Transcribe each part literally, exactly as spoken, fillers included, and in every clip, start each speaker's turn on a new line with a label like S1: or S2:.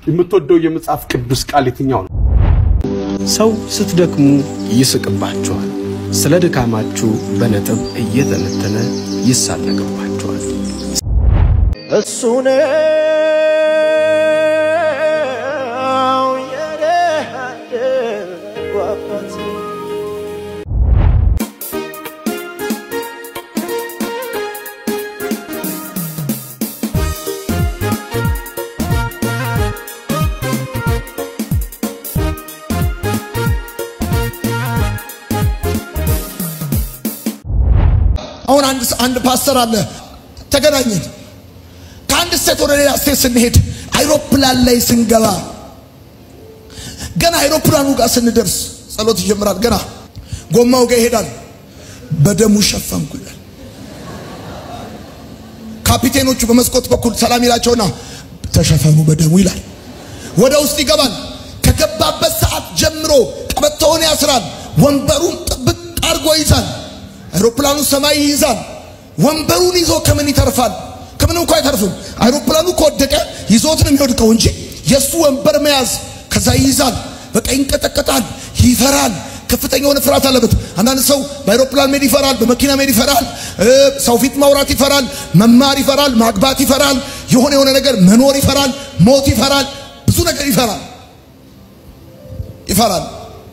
S1: የምትወደው የመጽሐፍ ቅዱስ ቃል የትኛው ነው?
S2: ሰው ስትደክሙ ይስቅባችኋል፣ ስለ ድካማችሁ በነጥብ እየተነተነ ይሳለቅባችኋል።
S3: እሱ ነው የደሃደግ አባት
S4: አሁን አንድ አንድ ፓስተር አለ ተገናኘን ከአንድ ስቴት ወደ ሌላ ስቴት ስንሄድ አይሮፕላን ላይ ስንገባ ገና አይሮፕላኑ ጋር ስንደርስ ጸሎት ይጀምራል ገና ጎማው ጋር ይሄዳል በደሙ ሸፈንኩ ይላል ካፒቴኖቹ በመስኮት በኩል ሰላም ይላቸውና ተሸፈኑ በደሙ ይላል ወደ ውስጥ ይገባል ከገባበት ሰዓት ጀምሮ ቀበቶውን ያስራል ወንበሩን ጥብቅ አርጎ ይዛል አይሮፕላኑ ሰማይ ይዛል ወንበሩን ይዞ ከምን ይተርፋል ከምን እንኳን አይተርፍም አይሮፕላኑ ከወደቀ ይዞት ነው የሚወድቀው እንጂ የሱ ወንበር መያዝ ከዛ ይዛል በቃ ይንቀጠቀጣል ይፈራል ከፍተኛ የሆነ ፍርሃት አለበት አንዳንድ ሰው በአይሮፕላን ሜድ ይፈራል በመኪና ሜድ ይፈራል ሰው ፊት ማውራት ይፈራል መማር ይፈራል ማግባት ይፈራል የሆነ የሆነ ነገር መኖር ይፈራል ሞት ይፈራል ብዙ ነገር ይፈራል ይፈራል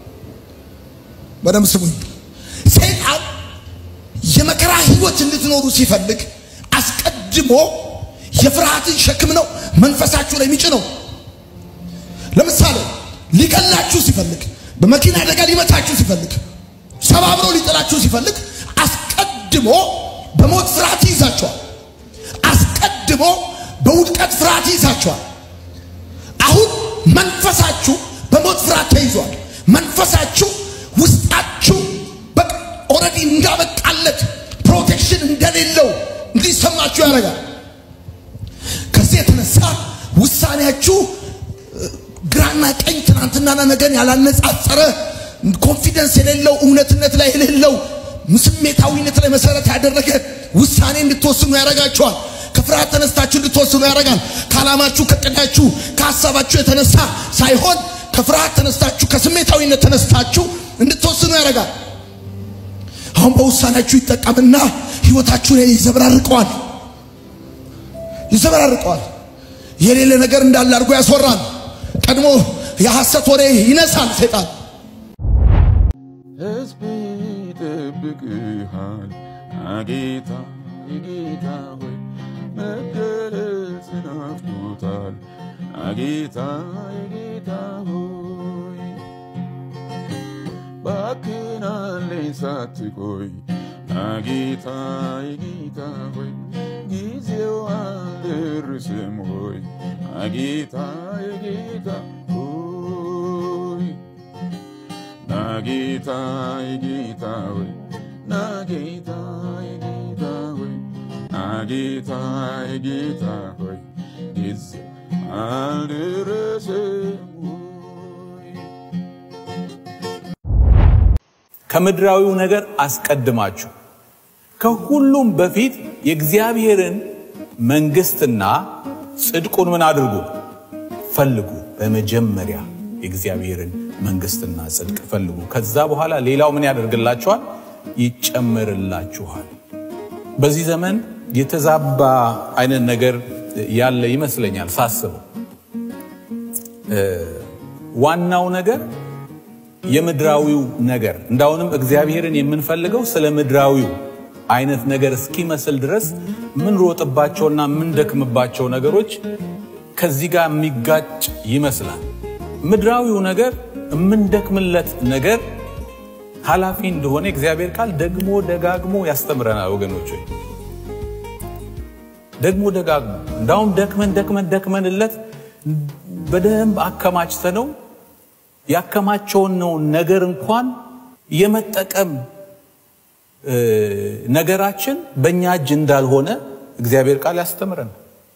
S4: በደም ስሙኝ ሰይጣን የመከራ ህይወት እንድትኖሩ ሲፈልግ አስቀድሞ የፍርሃትን ሸክም ነው መንፈሳችሁ ላይ የሚጭነው ለምሳሌ ሊገላችሁ ሲፈልግ በመኪና አደጋ ሊመታችሁ ሲፈልግ ሰባብሮ ሊጥላችሁ ሲፈልግ አስቀድሞ በሞት ፍርሃት ይዛችኋል አስቀድሞ በውድቀት ፍርሃት ይዛችኋል አሁን መንፈሳችሁ በሞት ፍርሃት ተይዟል መንፈሳችሁ ውስጣችሁ በቃ ኦሬዲ እንዳበቃለት ፕሮቴክሽን እንደሌለው እንዲሰማችሁ ያደርጋል ከዚህ የተነሳ ውሳኔያችሁ ግራና ቀኝ ትናንትናና ነገን ያላነጻጸረ ኮንፊደንስ የሌለው እውነትነት ላይ የሌለው ስሜታዊነት ላይ መሰረት ያደረገ ውሳኔ እንድትወስኑ ያደርጋችኋል ከፍርሃት ተነስታችሁ እንድትወስኑ ያደርጋል ካላማችሁ ከቀዳችሁ ከሐሳባችሁ የተነሳ ሳይሆን ከፍርሃት ተነስታችሁ ከስሜታዊነት ተነስታችሁ እንድትወስኑ ያደርጋል አሁን በውሳኔያችሁ ይጠቀምና ህይወታችሁ ላይ ይዘበራርቀዋል ይዘበራርቀዋል የሌለ ነገር እንዳለ አድርጎ ያስወራል ቀድሞ የሐሰት ወሬ ይነሳል ሰይጣን
S5: ህዝብ ይጠብቅሃል አጌታ ጌታ ሆይ መገለጽ ናፍቆታል አጌታ ጌታ ሆይ ባክናለኝ ሳትቆይ አጌታ ጌታ ሆይ ጊዜው አልደረሰም ሆይ አጌታ ጌታ ሆይ ናጌታ ጌታ ሆይ ናጌታ ጌታ ሆይ ናጌታ ጌታ ሆይ ጊዜው አልደረሰም
S6: ከምድራዊው ነገር አስቀድማችሁ ከሁሉም በፊት የእግዚአብሔርን መንግስትና ጽድቁን ምን አድርጉ ፈልጉ በመጀመሪያ የእግዚአብሔርን መንግስትና ጽድቅ ፈልጉ ከዛ በኋላ ሌላው ምን ያደርግላችኋል ይጨመርላችኋል በዚህ ዘመን የተዛባ አይነት ነገር ያለ ይመስለኛል ሳስበው ዋናው ነገር የምድራዊው ነገር እንዳውንም እግዚአብሔርን የምንፈልገው ስለ ምድራዊው አይነት ነገር እስኪመስል ድረስ ምን ሮጥባቸውና ምን ደክምባቸው ነገሮች ከዚህ ጋር የሚጋጭ ይመስላል ምድራዊው ነገር ምን ደክምለት ነገር ሐላፊ እንደሆነ እግዚአብሔር ቃል ደግሞ ደጋግሞ ያስተምረናል ወገኖች ደግሞ ደጋግሞ እንዳውም ደክመን ደክመን ደክመንለት በደንብ አከማችተነው ያከማቸውን ነው ነገር እንኳን የመጠቀም ነገራችን በእኛ እጅ እንዳልሆነ እግዚአብሔር ቃል ያስተምረናል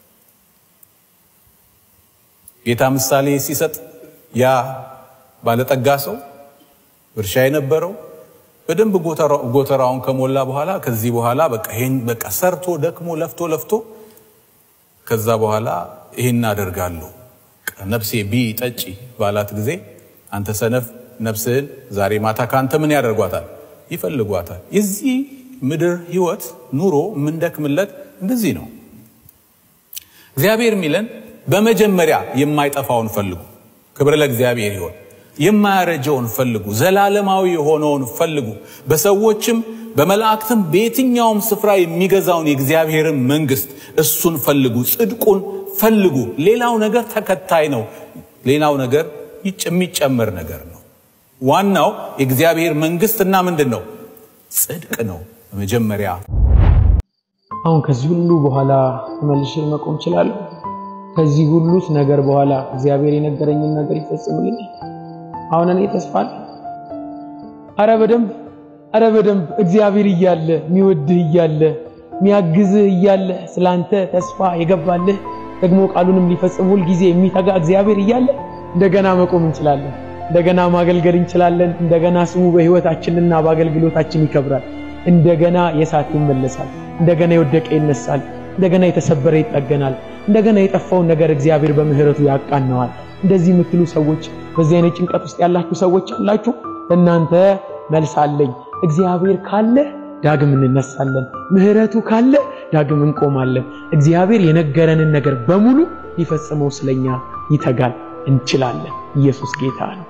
S6: ጌታ ምሳሌ ሲሰጥ ያ ባለጠጋ ሰው እርሻ የነበረው በደንብ ጎተራውን ከሞላ በኋላ ከዚህ በኋላ በቃ ይሄን በቃ ሰርቶ ደክሞ ለፍቶ ለፍቶ ከዛ በኋላ ይሄን አደርጋለሁ ነፍሴ ቢ ጠጪ ባላት ጊዜ አንተ ሰነፍ ነፍስህን ዛሬ ማታ ካንተ ምን ያደርጓታል ይፈልጓታል የዚህ ምድር ህይወት ኑሮ ምን ደክምለት እንደዚህ ነው እግዚአብሔር ሚለን በመጀመሪያ የማይጠፋውን ፈልጉ ክብር ለእግዚአብሔር ይሁን የማያረጀውን ፈልጉ ዘላለማዊ የሆነውን ፈልጉ በሰዎችም በመላእክትም በየትኛውም ስፍራ የሚገዛውን የእግዚአብሔርን መንግስት እሱን ፈልጉ ጽድቁን ፈልጉ ሌላው ነገር ተከታይ ነው ሌላው ነገር የሚጨመር ነገር ነው ዋናው የእግዚአብሔር መንግስትና ምንድነው ጽድቅ ነው በመጀመሪያ
S7: አሁን ከዚህ ሁሉ በኋላ ተመልሼ መቆም ይችላል ከዚህ ሁሉስ ነገር በኋላ እግዚአብሔር የነገረኝን ነገር ይፈጽምልኝ አሁን እኔ ተስፋል አረ በደንብ አረ በደንብ እግዚአብሔር ይያለ ሚወድህ ይያለ ሚያግዝህ ይያለ ስላንተ ተስፋ የገባልህ ደግሞ ቃሉንም ሊፈጽም ሁሉ ጊዜ የሚተጋ እግዚአብሔር ይያለ እንደገና መቆም እንችላለን እንደገና ማገልገል እንችላለን እንደገና ስሙ በህይወታችንና በአገልግሎታችን ይከብራል እንደገና የሳት ይመለሳል እንደገና ይወደቀ ይነሳል እንደገና የተሰበረ ይጠገናል እንደገና የጠፋውን ነገር እግዚአብሔር በምህረቱ ያቃናዋል እንደዚህ የምትሉ ሰዎች በዚህ አይነት ጭንቀት ውስጥ ያላችሁ ሰዎች አላችሁ እናንተ መልስ አለኝ እግዚአብሔር ካለ ዳግም እንነሳለን ምህረቱ ካለ ዳግም እንቆማለን እግዚአብሔር የነገረንን ነገር በሙሉ ይፈጽመው ስለኛ ይተጋል እንችላለን ኢየሱስ ጌታ ነው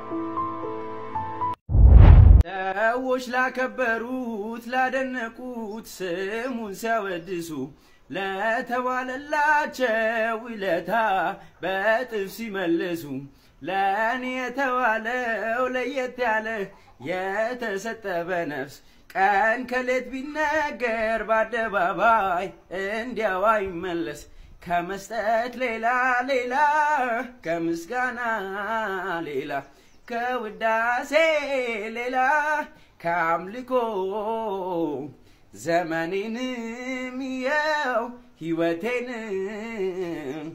S8: ሰዎች ላከበሩት ላደነቁት ስሙን ሲያወድሱ ለተዋለላቸው ውለታ በጥፍ ሲመልሱ ለኔ የተዋለው ለየት ያለ የተሰጠ በነፍስ ቀን ከሌት ቢነገር በአደባባይ እንዲያው አይመለስ ከመስጠት ሌላ ሌላ ከምስጋና ሌላ ከውዳሴ ሌላ ከአምልኮ ዘመኔንም የው ህይወቴንም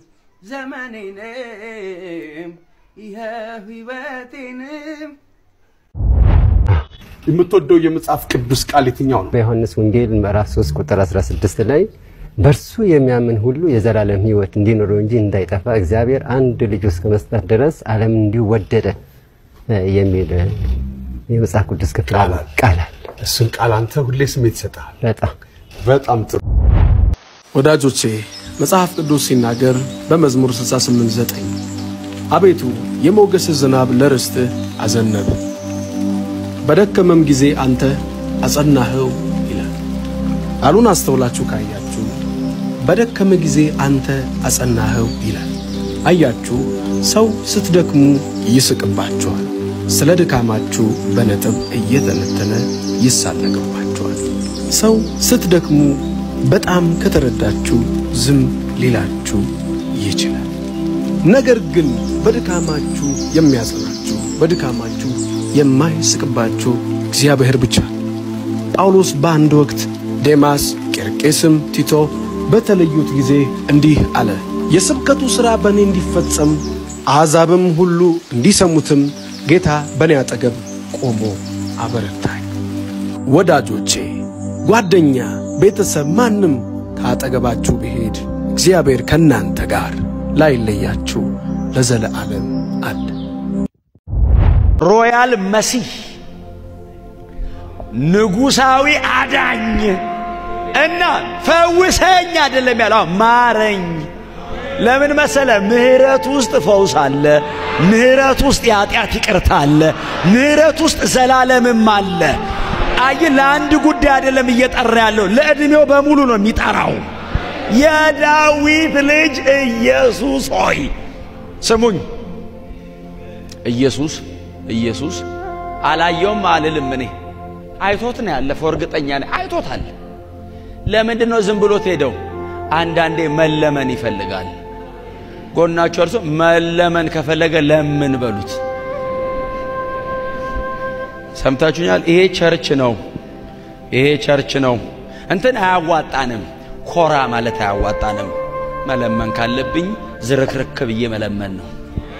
S8: ዘመኔንም ይኸው ህይወቴንም
S1: የምትወደው የመጽሐፍ ቅዱስ ቃል የትኛው ነው
S9: በዮሐንስ ወንጌል ምዕራፍ ሶስት ቁጥር አስራ ስድስት ላይ በርሱ የሚያምን ሁሉ የዘላለም ህይወት እንዲኖረው እንጂ እንዳይጠፋ እግዚአብሔር አንድ ልጅ እስከ መስጠት ድረስ ዓለም እንዲሁ ወደደ የሚል የመጽሐፍ ቅዱስ ክፍል ቃል
S1: እሱን ቃል አንተ ሁሌ ስሜት ይሰጣል
S9: በጣም
S1: በጣም ጥሩ
S2: ወዳጆቼ መጽሐፍ ቅዱስ ሲናገር በመዝሙር ስልሳ ስምንት ዘጠኝ አቤቱ የሞገስ ዝናብ ለርስት አዘነብ በደከመም ጊዜ አንተ አጸናኸው ይላል ቃሉን አስተውላችሁ ካያችሁ በደከመ ጊዜ አንተ አጸናኸው ይላል አያችሁ ሰው ስትደክሙ ይስቅባችኋል ስለ ድካማችሁ በነጥብ እየተነተነ ይሳለቅባችኋል ሰው ስትደክሙ በጣም ከተረዳችሁ ዝም ሊላችሁ ይችላል ነገር ግን በድካማችሁ የሚያጽናችሁ በድካማችሁ የማይስቅባችሁ እግዚአብሔር ብቻ ጳውሎስ በአንድ ወቅት ዴማስ ቄርቄስም ቲቶ በተለዩት ጊዜ እንዲህ አለ የስብከቱ ሥራ በእኔ እንዲፈጸም አሕዛብም ሁሉ እንዲሰሙትም ጌታ በእኔ አጠገብ ቆሞ አበረታኝ ወዳጆቼ ጓደኛ ቤተሰብ ማንም ከአጠገባችሁ ቢሄድ እግዚአብሔር ከናንተ ጋር ላይለያችሁ ለዘለዓለም አለ
S10: ሮያል መሲህ ንጉሳዊ አዳኝ እና ፈውሰኝ አይደለም ያለው ማረኝ ለምን መሰለ ምህረት ውስጥ ፈውስ አለ ምህረት ውስጥ ያጢያት ይቅርታ አለ ምህረት ውስጥ ዘላለምም አለ አይ ለአንድ ጉዳይ አይደለም እየጠራ ያለው ለእድሜው በሙሉ ነው የሚጠራው የዳዊት ልጅ ኢየሱስ ሆይ ስሙኝ ኢየሱስ ኢየሱስ አላየውም አልልም እኔ አይቶት ነው ያለፈው እርግጠኛ ነኝ አይቶታል ለምንድነው ዝም ብሎት ሄደው አንዳንዴ መለመን ይፈልጋል ጎናቸው እርሱ መለመን ከፈለገ ለምን በሉት ሰምታችሁኛል ይሄ ቸርች ነው ይሄ ቸርች ነው እንትን አያዋጣንም ኮራ ማለት አያዋጣንም መለመን ካለብኝ ዝርክርክ ብዬ መለመን ነው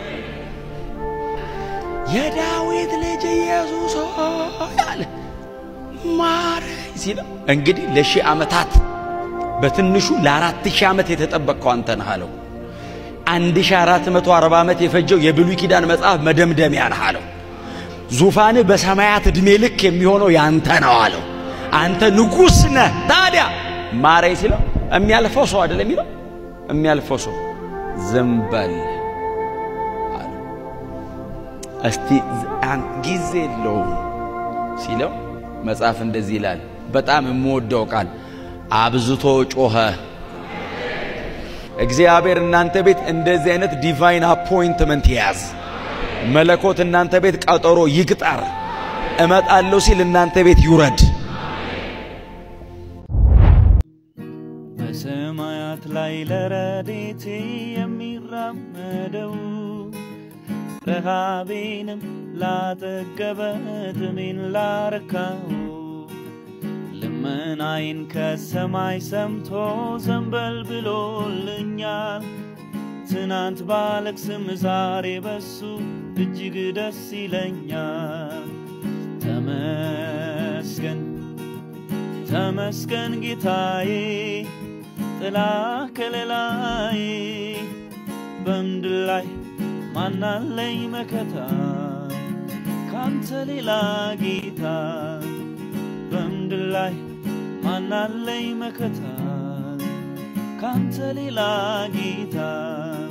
S10: የዳዊት ልጅ ኢየሱስ ሆይ ማረኝ ሲል እንግዲህ ለሺህ ዓመታት በትንሹ ለአራት ሺህ ዓመት የተጠበቀው አንተ ነህ አለው አንድ ሺህ አራት መቶ አርባ ዓመት የፈጀው የብሉይ ኪዳን መጽሐፍ መደምደሚያ ነህ አለው። ዙፋን በሰማያት እድሜ ልክ የሚሆነው ያንተ ነው አለው። አንተ ንጉስ ነህ። ታዲያ ማረኝ ሲለው የሚያልፈው ሰው አይደለም የሚለው የሚያልፈው ሰው ዝም በል አለ። እስቲ አንተ ጊዜ ነው ሲለው መጽሐፍ እንደዚህ ይላል። በጣም የምወደው ቃል አብዝቶ ጮኸ። እግዚአብሔር እናንተ ቤት እንደዚህ አይነት ዲቫይን አፖይንትመንት ያዝ። መለኮት እናንተ ቤት ቀጠሮ ይቅጠር። እመጣለሁ ሲል እናንተ ቤት ይውረድ።
S11: በሰማያት ላይ ለረዴቴ የሚራመደው ረሃቤንም ላጠገበ ጥሜን ላረካው ልመናዬን ከሰማይ ሰምቶ ዘንበል ብሎልኛል። ትናንት ባለቅስም ዛሬ በሱ እጅግ ደስ ይለኛል። ተመስገን ተመስገን ጌታዬ ጥላ ከለላዬ በምድር ላይ ማናለኝ መከታ ካንተ ሌላ ጌታ በምድር ላይ ማናለኝ መከታ ካንተ ሌላ ጌታ